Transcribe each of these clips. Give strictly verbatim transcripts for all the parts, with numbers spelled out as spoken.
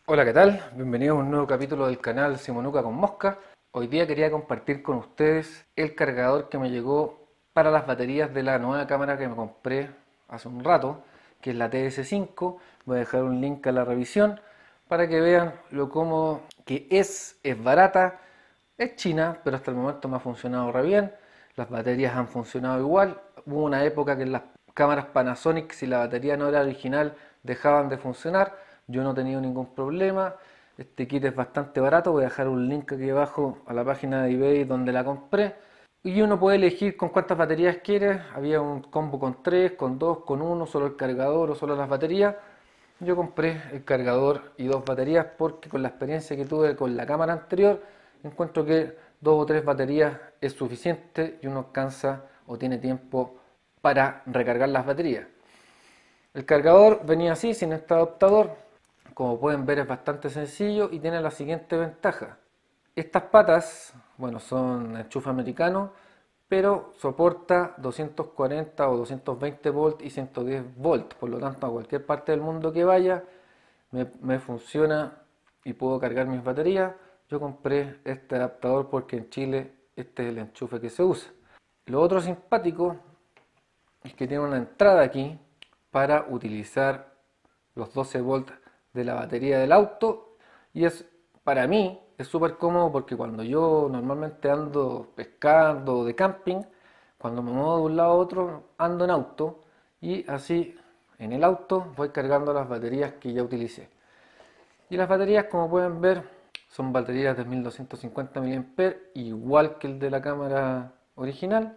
Hola, ¿qué tal? Bienvenidos a un nuevo capítulo del canal Simonuca con Mosca. Hoy día quería compartir con ustedes el cargador que me llegó para las baterías de la nueva cámara que me compré hace un rato, que es la T S cinco. Voy a dejar un link a la revisión para que vean lo cómodo que es. Es barata, es china, pero hasta el momento me ha funcionado re bien. Las baterías han funcionado igual. Hubo una época que las cámaras Panasonic, si la batería no era original, dejaban de funcionar. Yo no he tenido ningún problema. Este kit es bastante barato. Voy a dejar un link aquí abajo a la página de eBay donde la compré. Y uno puede elegir con cuántas baterías quiere. Había un combo con tres, con dos, con uno, solo el cargador o solo las baterías. Yo compré el cargador y dos baterías porque con la experiencia que tuve con la cámara anterior, encuentro que dos o tres baterías es suficiente y uno alcanza o tiene tiempo para recargar las baterías. El cargador venía así, sin este adaptador. Como pueden ver, es bastante sencillo y tiene la siguiente ventaja. Estas patas, bueno, son enchufe americano, pero soporta doscientos cuarenta o doscientos veinte volts y ciento diez volts. Por lo tanto, a cualquier parte del mundo que vaya, me, me funciona y puedo cargar mis baterías. Yo compré este adaptador porque en Chile este es el enchufe que se usa. Lo otro simpático es que tiene una entrada aquí para utilizar los doce volts de la batería del auto, y es, para mí es súper cómodo porque cuando yo normalmente ando pescando de camping, cuando me muevo de un lado a otro ando en auto, y así en el auto voy cargando las baterías que ya utilicé. Y las baterías, como pueden ver, son baterías de mil doscientos cincuenta miliamperios hora, igual que el de la cámara original.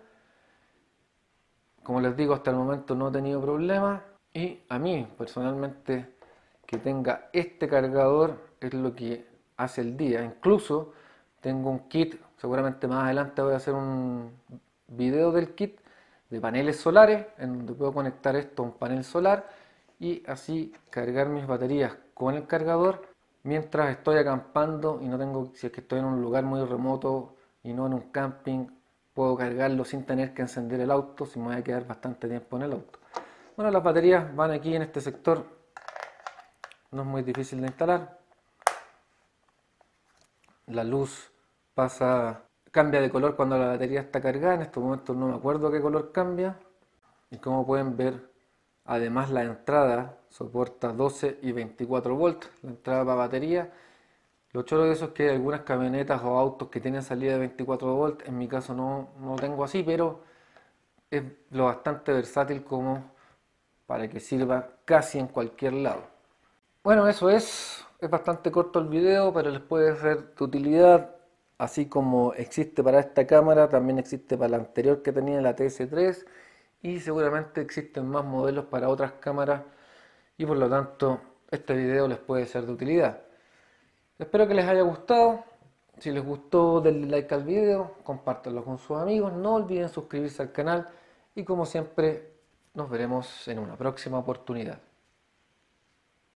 Como les digo, hasta el momento no he tenido problemas, y a mí personalmente que tenga este cargador es lo que hace el día. Incluso tengo un kit, seguramente más adelante voy a hacer un video del kit de paneles solares en donde puedo conectar esto a un panel solar y así cargar mis baterías con el cargador mientras estoy acampando y no tengo, si es que estoy en un lugar muy remoto y no en un camping, puedo cargarlo sin tener que encender el auto si me voy a quedar bastante tiempo en el auto. Bueno, las baterías van aquí en este sector, no es muy difícil de instalar. La luz pasa, cambia de color cuando la batería está cargada. En estos momentos no me acuerdo qué color cambia. Y como pueden ver, además la entrada soporta doce y veinticuatro volts, la entrada para batería. Lo choro de eso es que hay algunas camionetas o autos que tienen salida de veinticuatro volts. En mi caso no, no lo tengo así, pero es lo bastante versátil como para que sirva casi en cualquier lado. Bueno, eso es. Es bastante corto el video, pero les puede ser de utilidad. Así como existe para esta cámara, también existe para la anterior que tenía, la T S tres. Y seguramente existen más modelos para otras cámaras. Y por lo tanto, este video les puede ser de utilidad. Espero que les haya gustado. Si les gustó, denle like al video, compártanlo con sus amigos. No olviden suscribirse al canal. Y como siempre, nos veremos en una próxima oportunidad.